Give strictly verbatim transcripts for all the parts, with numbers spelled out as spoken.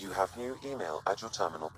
You have new email at your terminal.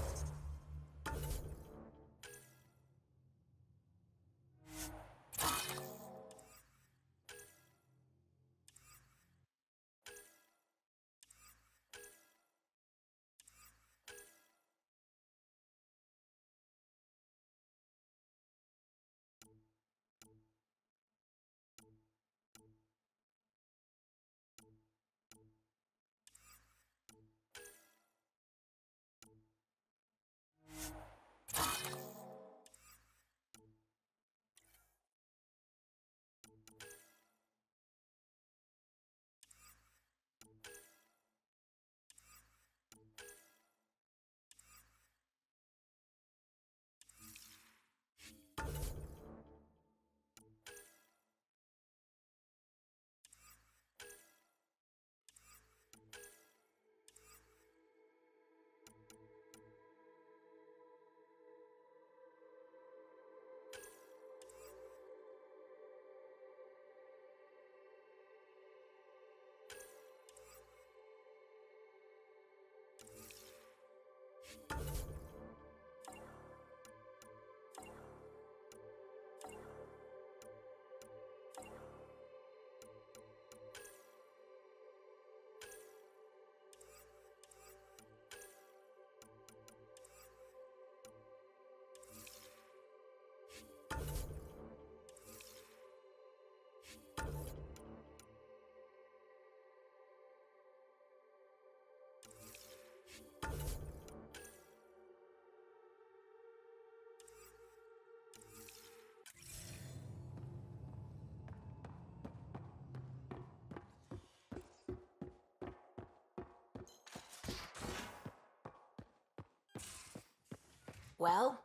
Well,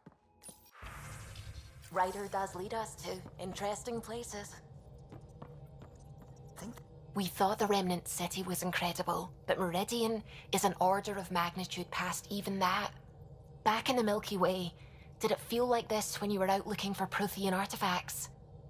Ryder does lead us to interesting places. Think we thought the Remnant City was incredible, but Meridian is an order of magnitude past even that. Back in the Milky Way, did it feel like this when you were out looking for Prothean artifacts?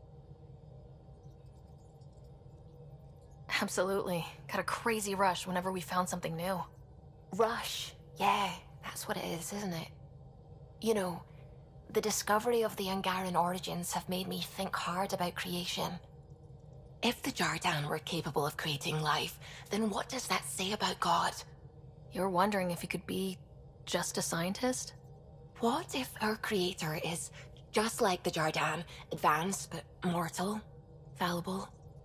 Absolutely. Got a crazy rush whenever we found something new. Rush. Yeah, that's what it is, isn't it? You know, the discovery of the Angaran origins have made me think hard about creation. If the Jardan were capable of creating life, then what does that say about God? You're wondering if he could be just a scientist? What if our creator is just like the Jardan, advanced but mortal, fallible?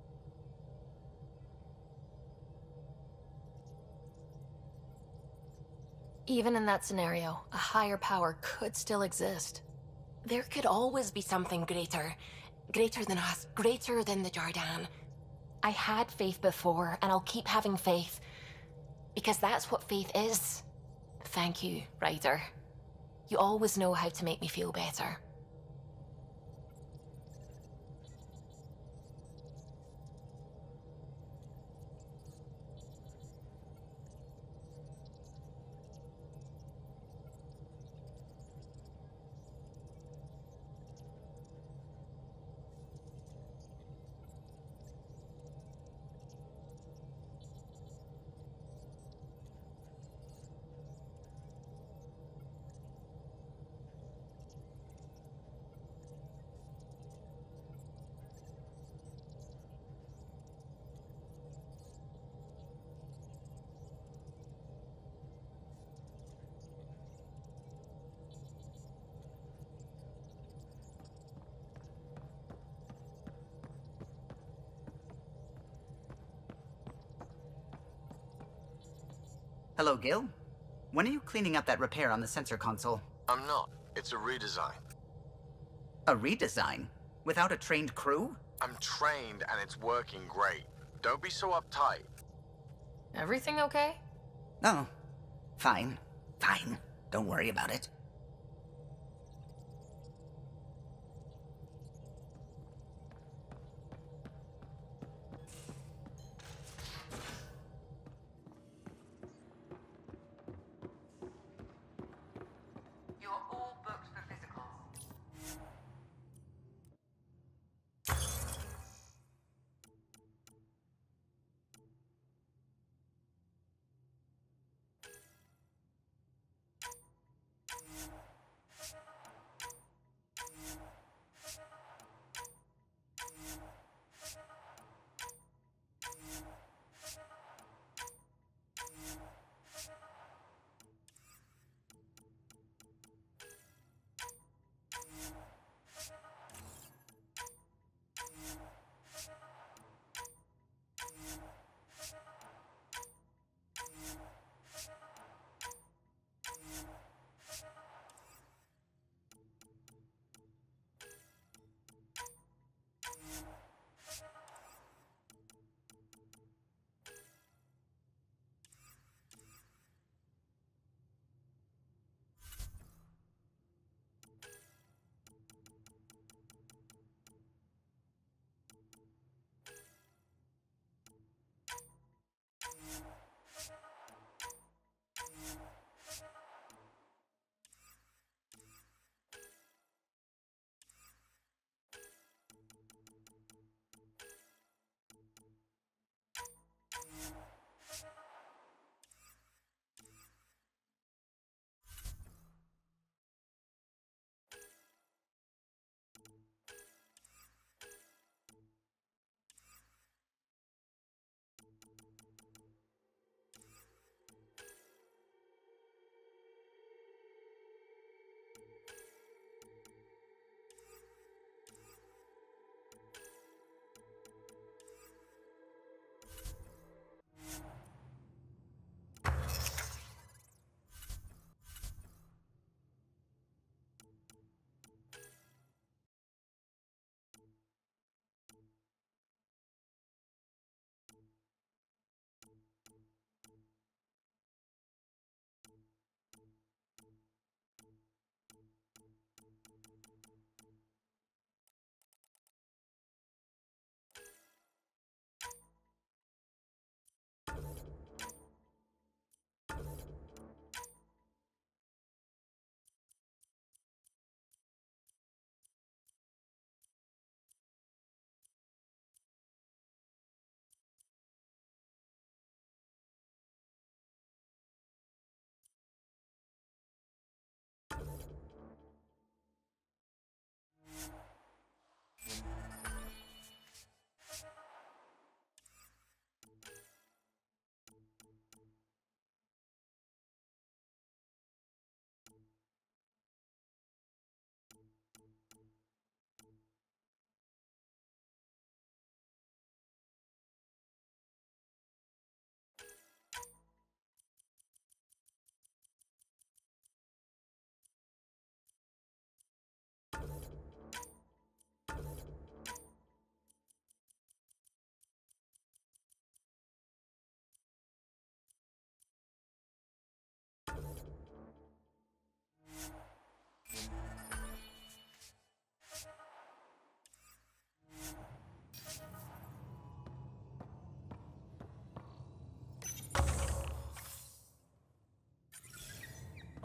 Even in that scenario, a higher power could still exist. There could always be something greater. Greater than us, greater than the Jardan. I had faith before, and I'll keep having faith. Because that's what faith is. Thank you, Ryder. You always know how to make me feel better. Hello, Gil. When are you cleaning up that repair on the sensor console? I'm not. It's a redesign. A redesign? Without a trained crew? I'm trained and it's working great. Don't be so uptight. Everything okay? Oh, fine. Fine. Don't worry about it.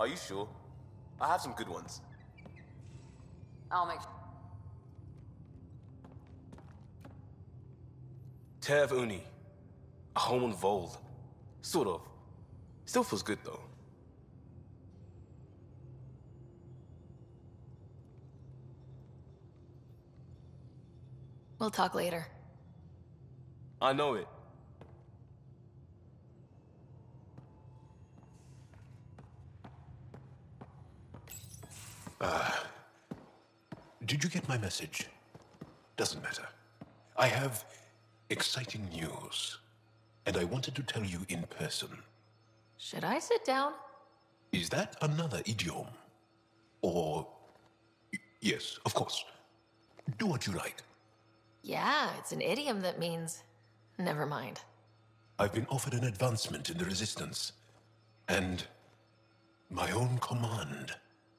Are you sure? I have some good ones. I'll make... Tev Uni. A home on Vold. Sort of. Still feels good though. We'll talk later. I know it. Uh, did you get my message? Doesn't matter. I have exciting news, and I wanted to tell you in person. Should I sit down? Is that another idiom? Or... yes, of course. Do what you like. Yeah, it's an idiom that means... never mind. I've been offered an advancement in the Resistance, and my own command.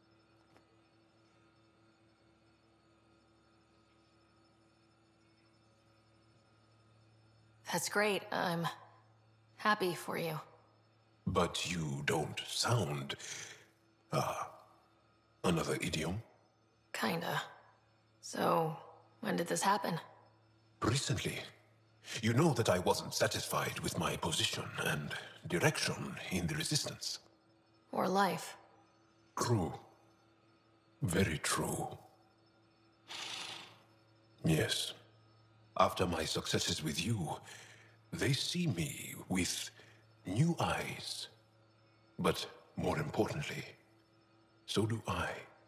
That's great. I'm happy for you. But you don't sound... Ah, another idiom? Kinda. So, when did this happen? Recently. You know that I wasn't satisfied with my position and direction in the Resistance. Or life. True. Very true. Yes. After my successes with you, they see me with new eyes. But more importantly, so do I.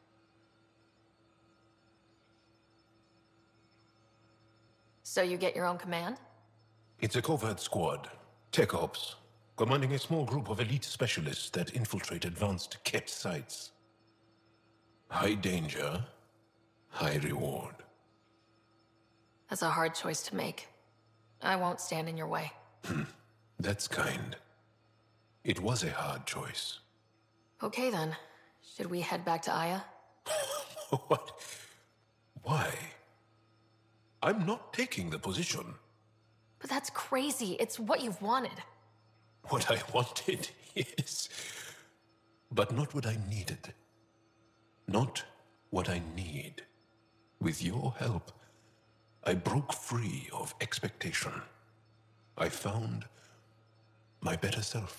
So you get your own command? It's a covert squad, tech ops, commanding a small group of elite specialists that infiltrate advanced Ket sites. High danger, high reward. That's a hard choice to make. I won't stand in your way. That's kind. It was a hard choice. Okay then. Should we head back to Aya? What? Why? I'm not taking the position. But that's crazy. It's what you've wanted. What I wanted, yes. But not what I needed. Not what I need. With your help, I broke free of expectation. I found my better self.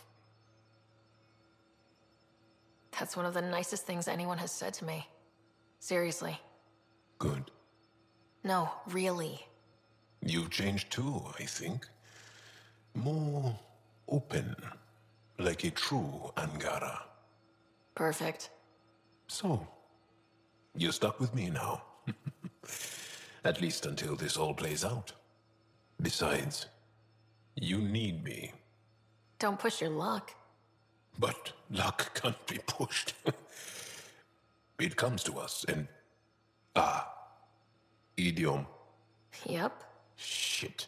That's one of the nicest things anyone has said to me. Seriously. Good. No, really. You've changed too, I think. More open, like a true Angara. Perfect. So, you're stuck with me now. At least until this all plays out. Besides, you need me. Don't push your luck. But luck can't be pushed. It comes to us and... Ah. Idiom. Yep. Shit.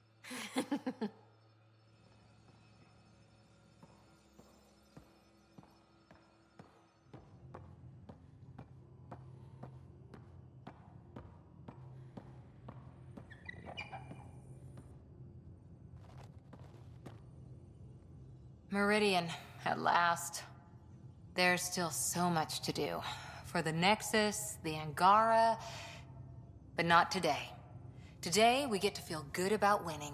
Meridian, at last. There's still so much to do. For the Nexus, the Angara... But not today. Today, we get to feel good about winning.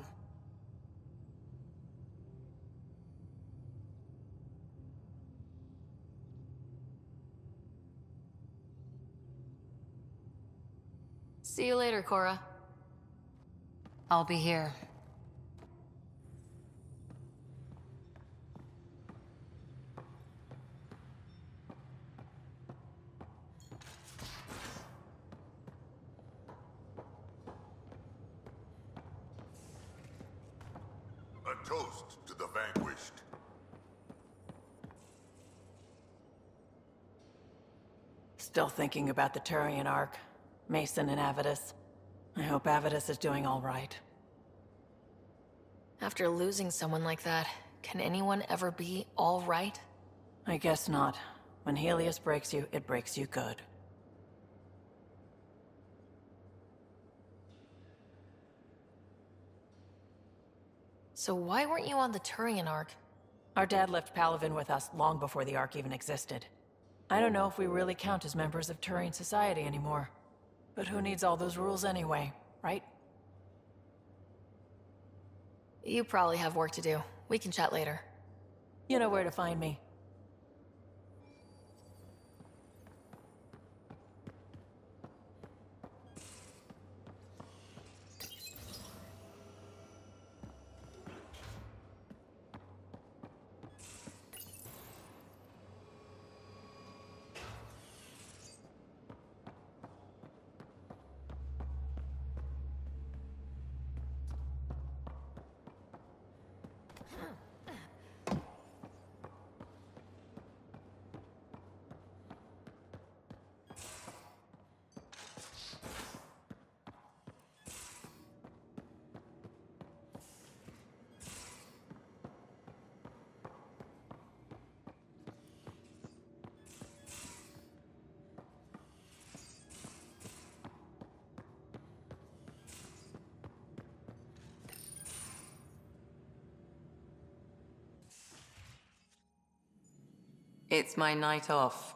See you later, Cora. I'll be here. A toast to the vanquished. Still thinking about the Turian Ark, Mason and Avidus. I hope Avidus is doing all right. After losing someone like that, can anyone ever be all right? I guess not. When Helios breaks you, it breaks you good. So why weren't you on the Turian Ark? Our dad left Palaven with us long before the Ark even existed. I don't know if we really count as members of Turian society anymore. But who needs all those rules anyway, right? You probably have work to do. We can chat later. You know where to find me. It's my night off.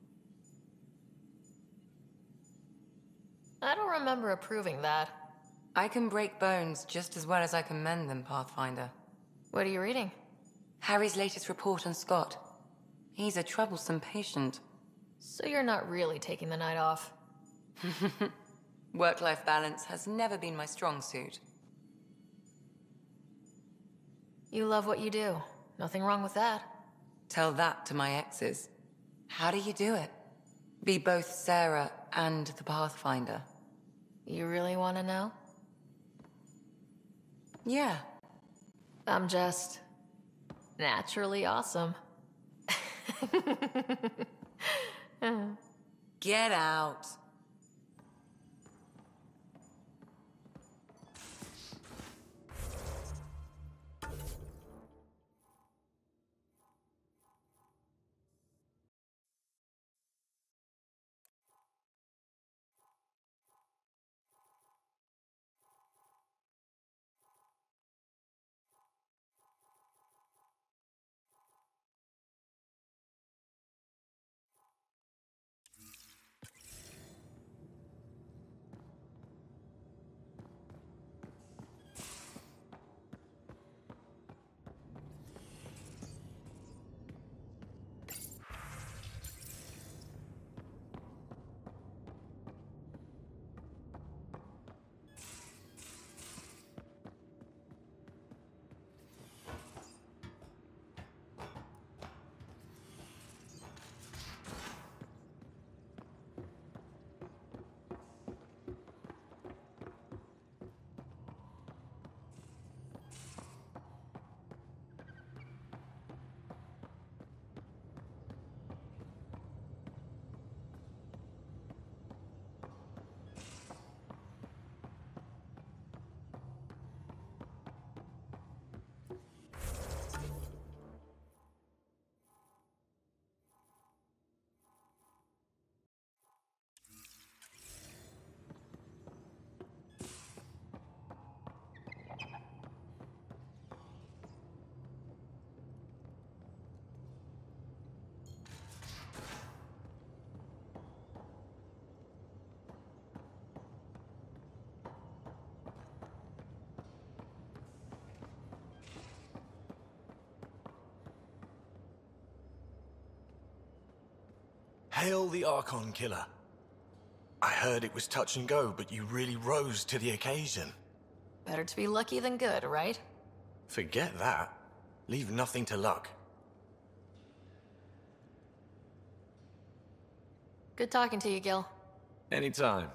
I don't remember approving that. I can break bones just as well as I can mend them, Pathfinder. What are you reading? Harry's latest report on Scott. He's a troublesome patient. So you're not really taking the night off? Work-life balance has never been my strong suit. You love what you do. Nothing wrong with that. Tell that to my exes. How do you do it? Be both Sara and the Pathfinder. You really want to know? Yeah. I'm just... naturally awesome. Get out. Hail the Archon Killer. I heard it was touch and go, but you really rose to the occasion. Better to be lucky than good, right? Forget that. Leave nothing to luck. Good talking to you, Gil. Anytime.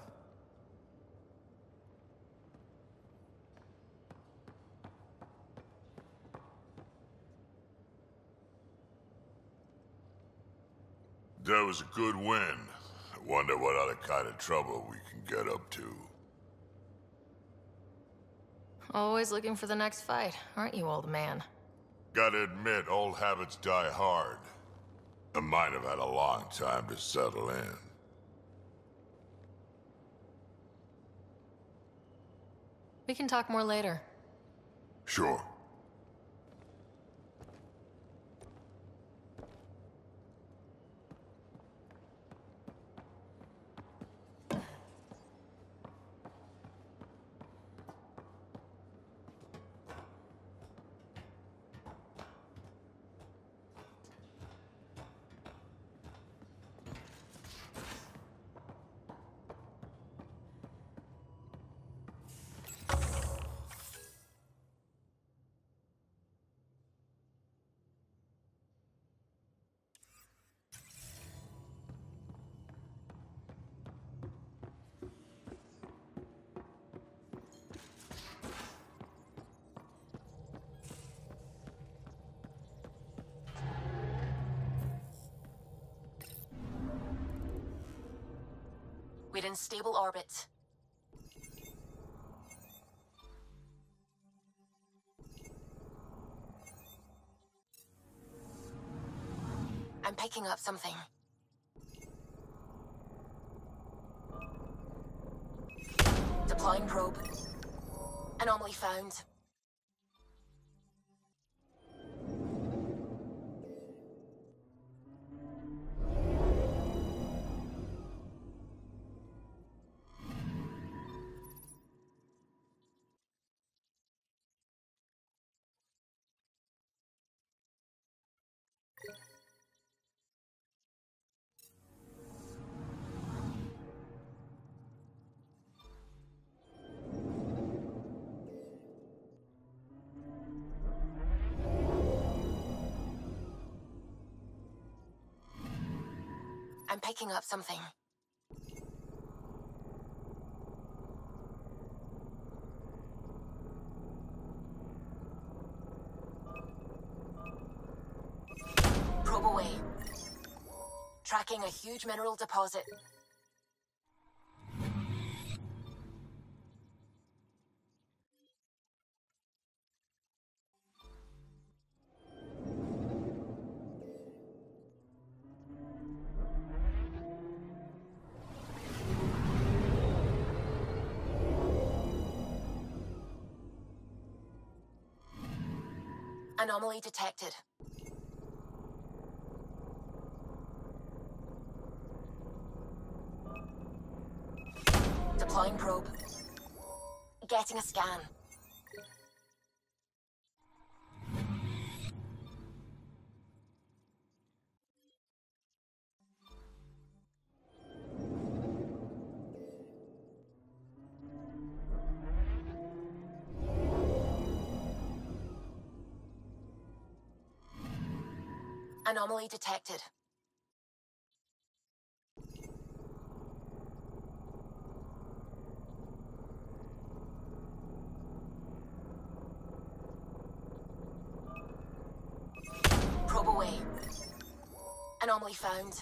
That was a good win. I wonder what other kind of trouble we can get up to. Always looking for the next fight, aren't you, old man? Gotta admit, old habits die hard. And mine have had a long time to settle in. We can talk more later. Sure. We're in stable orbit. I'm picking up something. Deploying probe. Anomaly found. I'm picking up something. Probe away. Tracking a huge mineral deposit. Anomaly detected. Deploying probe. Getting a scan. Anomaly detected. Probe away. Anomaly found.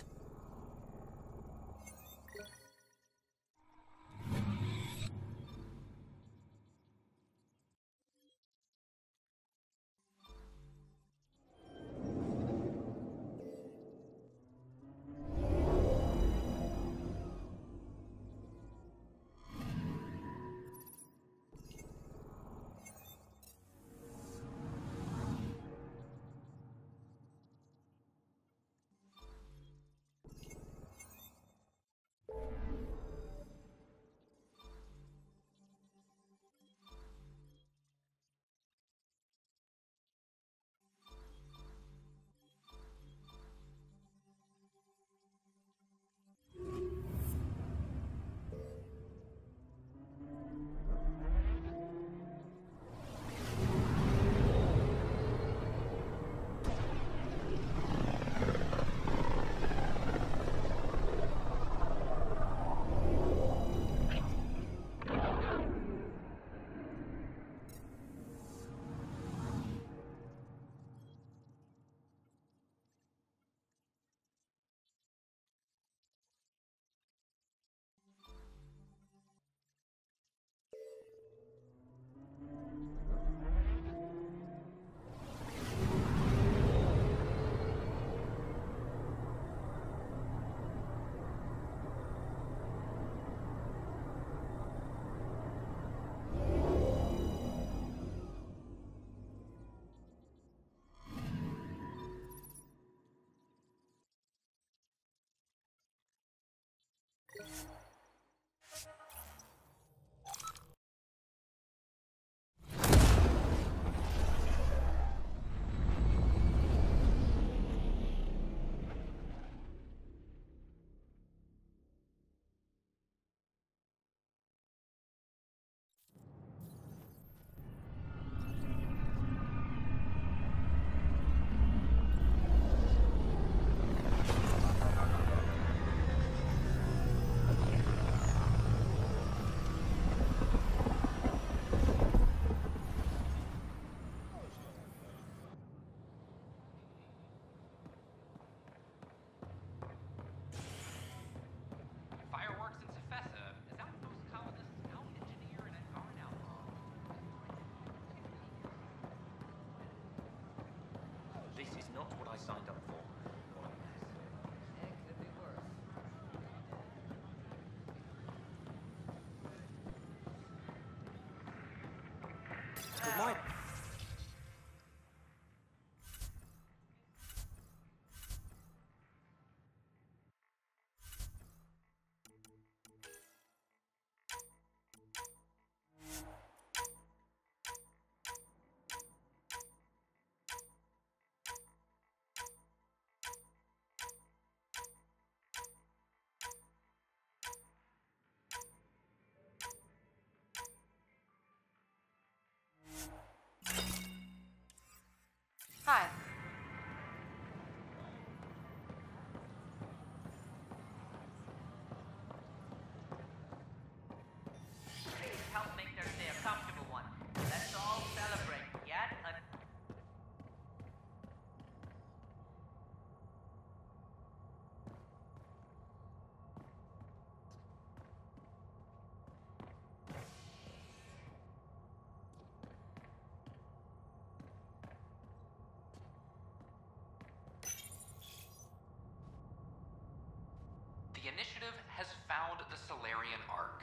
initiative has found the Solarian Ark.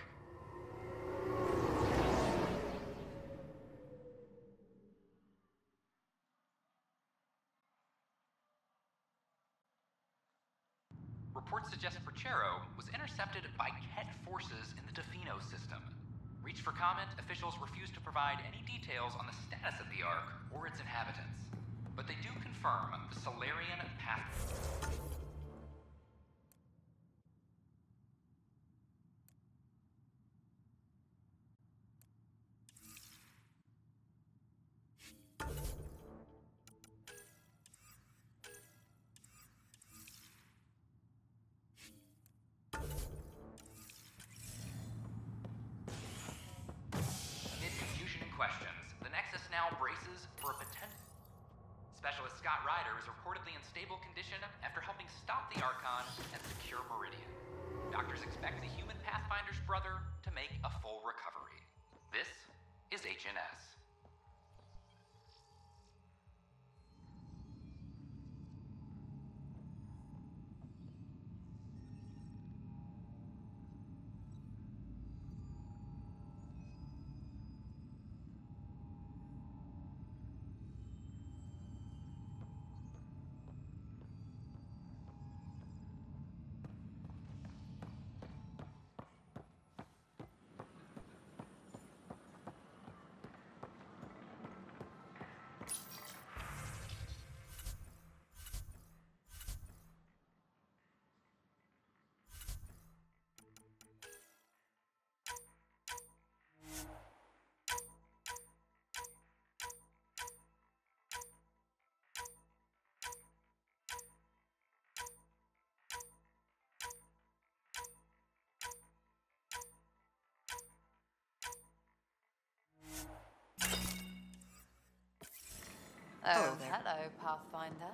Reports suggest Perchero was intercepted by Ket forces in the Defino system. Reached for comment, officials refuse to provide any details on the status of the Ark or its inhabitants. But they do confirm the Solarian path. Specialist Scott Ryder is reportedly in stable condition after helping stop the Archon and secure Meridian. Doctors expect the human Pathfinder's brother to make a full recovery. This is H N S. Oh, Hello there. hello, Pathfinder.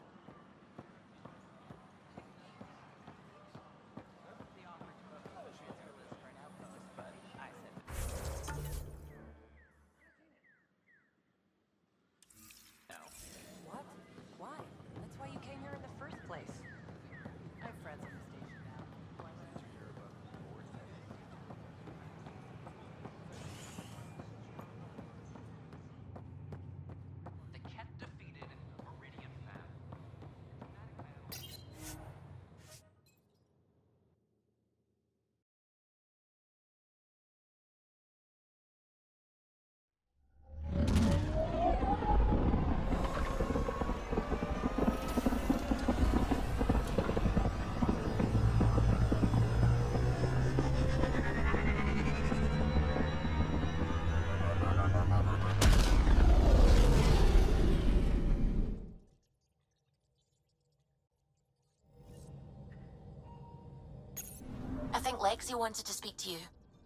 What? Why? That's why you came here in the first place. I have friends on the station now. The Ket defeated Meridian Fab. I think Lexi wanted to speak to you.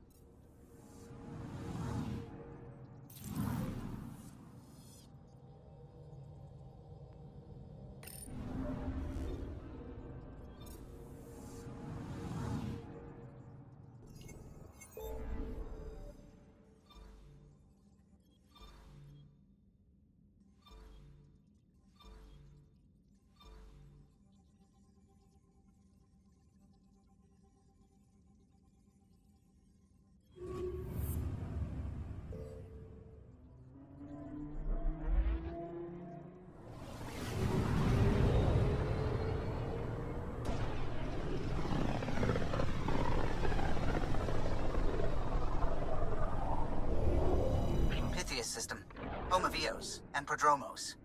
System, home of Eos and Prodromos.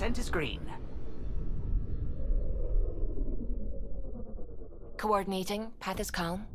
Scent is green. Coordinating. Path is calm.